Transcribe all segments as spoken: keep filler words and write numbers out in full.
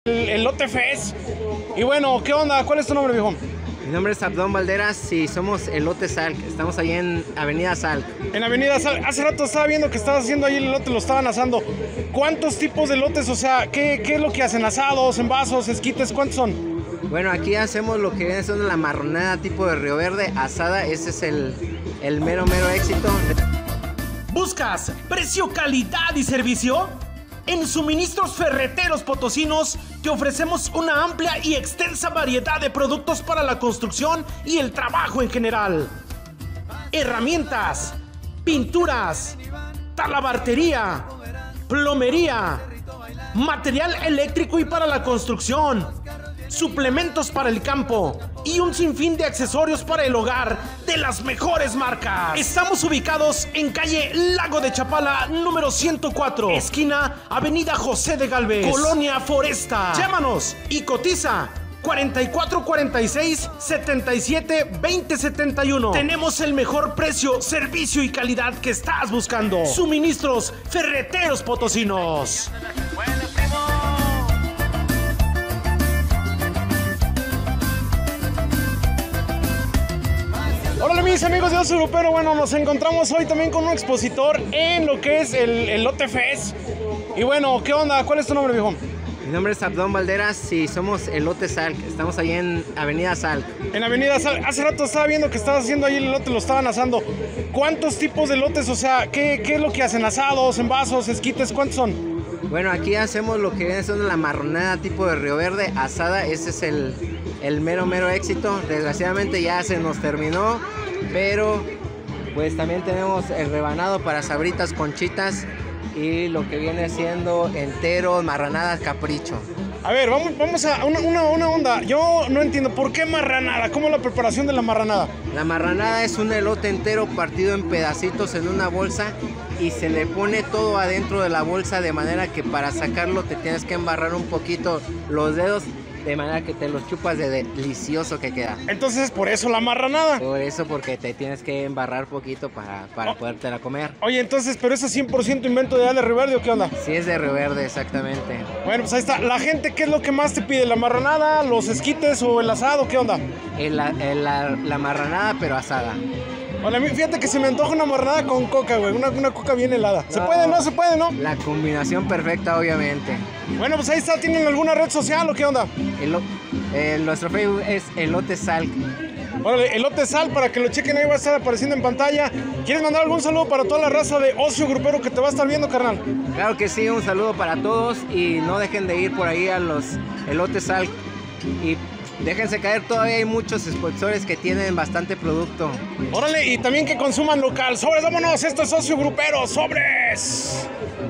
El Elote Fest. Y bueno, ¿qué onda? ¿Cuál es tu nombre, viejo? Mi nombre es Abdón Valderas y somos Elote Salk. Estamos ahí en Avenida Salk. En Avenida Salk. Hace rato estaba viendo que estabas haciendo ahí el elote, lo estaban asando. ¿Cuántos tipos de elotes? O sea, ¿qué, qué es lo que hacen? ¿Asados, envasos, esquites? ¿Cuántos son? Bueno, aquí hacemos lo que viene siendo la marronada tipo de Río Verde asada. Ese es el, el mero, mero éxito. ¿Buscas precio, calidad y servicio? En Suministros Ferreteros Potosinos te ofrecemos una amplia y extensa variedad de productos para la construcción y el trabajo en general. Herramientas, pinturas, talabartería, plomería, material eléctrico y para la construcción, suplementos para el campo y un sinfín de accesorios para el hogar de las mejores marcas. Estamos ubicados en calle Lago de Chapala, número ciento cuatro, esquina Avenida José de Galvez, Colonia Foresta. Llámanos y cotiza cuarenta y cuatro cuarenta y seis setenta y siete veinte setenta y uno. Tenemos el mejor precio, servicio y calidad que estás buscando. Suministros Ferreteros Potosinos. Hola mis amigos de Ocio Grupero, bueno, nos encontramos hoy también con un expositor en lo que es el Elote Fest. Y bueno, ¿qué onda? ¿Cuál es tu nombre, viejo? Mi nombre es Abdón Valderas y somos Elote Salk. Estamos ahí en Avenida Salk. En Avenida Salk. Hace rato estaba viendo que estabas haciendo ahí el elote, lo estaban asando. ¿Cuántos tipos de elotes? O sea, ¿qué, qué es lo que hacen? ¿Asados, envasos, esquites? ¿Cuántos son? Bueno, aquí hacemos lo que viene siendo la marronada tipo de Río Verde asada. Ese es el, el mero, mero éxito. Desgraciadamente ya se nos terminó, pero pues también tenemos el rebanado para sabritas, conchitas y lo que viene siendo enteros, marranadas, capricho. A ver, vamos, vamos a una, una, una onda. Yo no entiendo, ¿por qué marranada? ¿Cómo es la preparación de la marranada? La marranada es un elote entero partido en pedacitos en una bolsa y se le pone todo adentro de la bolsa, de manera que para sacarlo te tienes que embarrar un poquito los dedos, de manera que te los chupas de delicioso que queda. Entonces, ¿por eso la marranada? Por eso, porque te tienes que embarrar poquito para, para oh. podértela comer. Oye, entonces, ¿pero eso es cien por ciento invento de Ale Riverde o qué onda? Sí, es de Río Verde, exactamente. Bueno, pues ahí está. La gente, ¿qué es lo que más te pide? ¿La marranada, los esquites o el asado? ¿Qué onda? El, el, la, la marranada, pero asada. Hola, fíjate que se me antoja una marranada con coca, güey. Una, una coca bien helada. ¿Se no, puede, no? ¿Se puede, no? La combinación perfecta, obviamente. Bueno, pues ahí está. ¿Tienen alguna red social o qué onda? El, el, nuestro Facebook es Elote Salk. Órale, Elote Salk, para que lo chequen, ahí va a estar apareciendo en pantalla. ¿Quieres mandar algún saludo para toda la raza de Ocio Grupero que te va a estar viendo, carnal? Claro que sí, un saludo para todos y no dejen de ir por ahí a los Elote Salk y déjense caer, todavía hay muchos sponsores que tienen bastante producto. Órale, y también que consuman local. ¡Sobres, vámonos! Esto es Ocio Grupero, ¡sobres!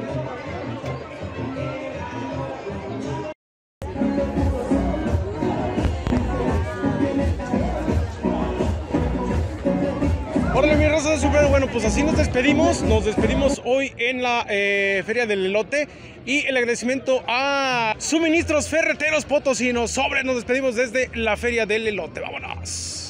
Órale, mi raza de super, bueno, pues así nos despedimos. Nos despedimos hoy en la eh, Feria del Elote. Y el agradecimiento a Suministros Ferreteros Potosinos. Sobre, nos despedimos desde la Feria del Elote. ¡Vámonos!